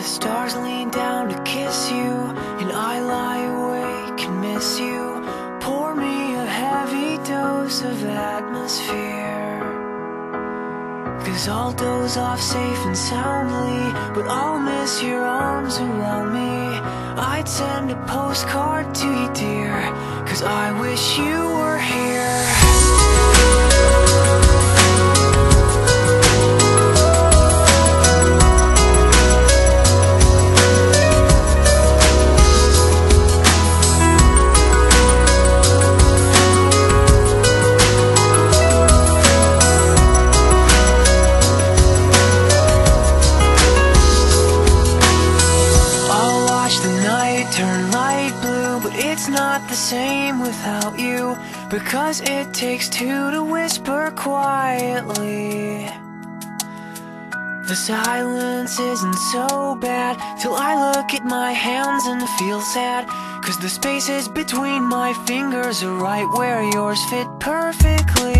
The stars lean down to kiss you, and I lie awake and miss you. Pour me a heavy dose of atmosphere, 'cause I'll doze off safe and soundly, but I'll miss your arms around me. I'd send a postcard to you, dear, 'cause I wish you were here. Turn light blue, but it's not the same without you, because it takes two to whisper quietly. The silence isn't so bad till I look at my hands and feel sad, 'cause the spaces between my fingers are right where yours fit perfectly.